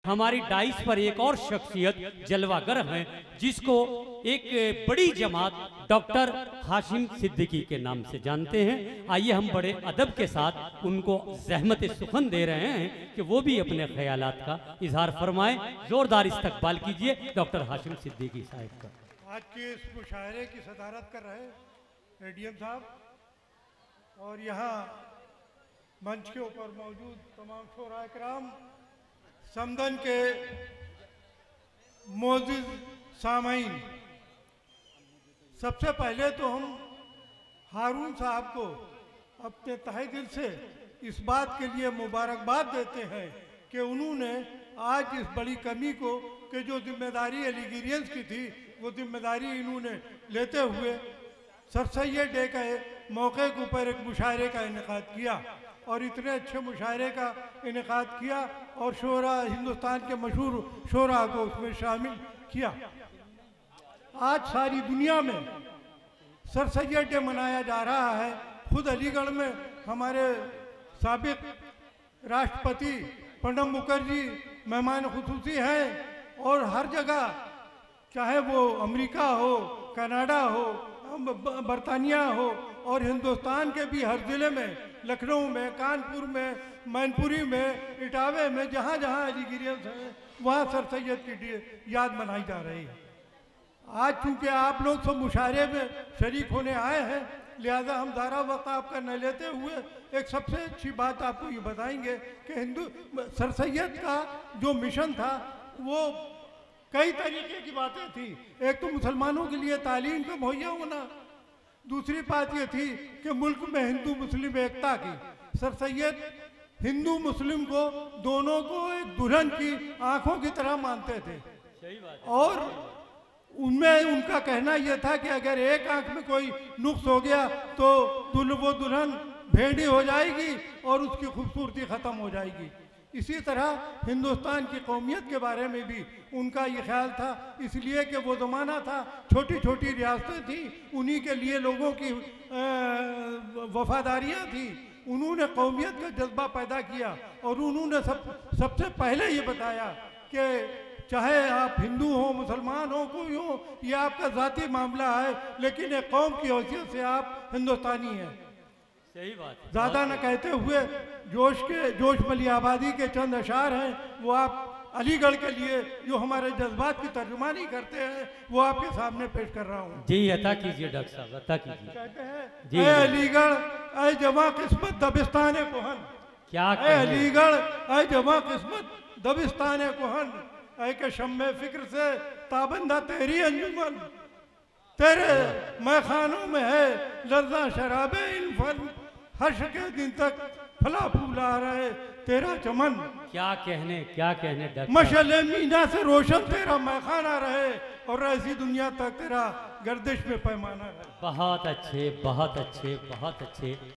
हमारी डाइस पर एक और शख्सियत जलवागर है, जिसको एक बड़ी जमात डॉक्टर हाशिम सिद्दीकी के नाम से जानते हैं। आइए हम बड़े अदब के साथ उनको ज़हमत सुखन दे रहे हैं कि वो भी अपने ख्यालात का इजहार फरमाएं। जोरदार इस्तकबाल कीजिए डॉक्टर हाशिम सिद्दीकी साहब का। आज के इस मुशायरे की सदारत कर रहे एडीएम साहब, और यहाँ मंच के ऊपर मौजूद तमाम शोरा कराम, समदन के मोअज़्ज़िज़ सामाईन, सबसे पहले तो हम हारून साहब को अपने तहे दिल से इस बात के लिए मुबारकबाद देते हैं कि उन्होंने आज इस बड़ी कमी को कि जो जिम्मेदारी एलिगेरियंस की थी वो जिम्मेदारी इन्होंने लेते हुए सर सैयद डे के मौके के ऊपर एक मुशायरे का इनेकाद किया, और इतने अच्छे मुशायरे का इनेकाद किया और शोरा हिंदुस्तान के मशहूर शोरा को उसमें शामिल किया। आज सारी दुनिया में सर सैयद डे मनाया जा रहा है। खुद अलीगढ़ में हमारे साबिक राष्ट्रपति प्रणब मुखर्जी मेहमान खुसूसी हैं, और हर जगह, चाहे वो अमेरिका हो, कनाडा हो, बरतानिया हो, और हिंदुस्तान के भी हर ज़िले में, लखनऊ में, कानपुर में, मैनपुरी में, इटावे में, जहाँ जहाँ एलिगेरियंस हैं वहाँ सर सैयद की याद मनाई जा रही है। आज चूँकि आप लोग सब मुशायरे में शरीक होने आए हैं, लिहाजा हम ज़्यादा वक्त आपका न लेते हुए एक सबसे अच्छी बात आपको ये बताएंगे कि सर सैयद का जो मिशन था वो कई तरीके की बातें थी। एक तो मुसलमानों के लिए तालीम का मुहैया होना, दूसरी बात ये थी कि मुल्क में हिंदू मुस्लिम एकता की। सर सैयद हिंदू मुस्लिम को दोनों को एक दुल्हन की आंखों की तरह मानते थे। सही बात है। और उनमें उनका कहना यह था कि अगर एक आंख में कोई नुक्स हो गया तो वो दुल्हन भेड़ी हो जाएगी और उसकी खूबसूरती ख़त्म हो जाएगी। इसी तरह हिंदुस्तान की कौमियत के बारे में भी उनका ये ख्याल था, इसलिए कि वो ज़माना था छोटी छोटी रियासतें थी, उन्हीं के लिए लोगों की वफादारियाँ थी। उन्होंने कौमियत का जज्बा पैदा किया, और उन्होंने सबसे पहले ये बताया कि चाहे आप हिंदू हो, मुसलमान हो, कोई हो, ये आपका ज़ाती मामला है, लेकिन एक कौम की हैसियत से आप हिंदुस्तानी हैं। सही बात है। ज़्यादा न कहते हुए जोश मली आबादी के चंद अशार हैं, वो आप अलीगढ़ के लिए जो हमारे जज्बात की तर्जुमानी करते हैं वो आपके सामने पेश कर रहा हूँ। जी अता कीजिए डॉक्टर साहब, अता कीजिए। कहते हैं, जी ऐ अलीगढ़ ऐ जमा किस्मत दबिस्तान कोहन, क्या ऐ अलीगढ़ ऐ जमा किस्मत दबिस्तान कोहन, ऐ के शम्मे फिक्र से ताबंदा तेरी अंजुमन, तेरे मैखानों में है लर्जा शराबे इल्फन, हर्ष के दिन तक फला फूला रहे तेरा चमन। क्या कहने डॉक्टर। मशअले मीना से रोशन तेरा मैखाना रहे, और ऐसी दुनिया तक तेरा गर्दिश में पैमाना रहे। बहुत अच्छे, बहुत अच्छे, बहुत अच्छे।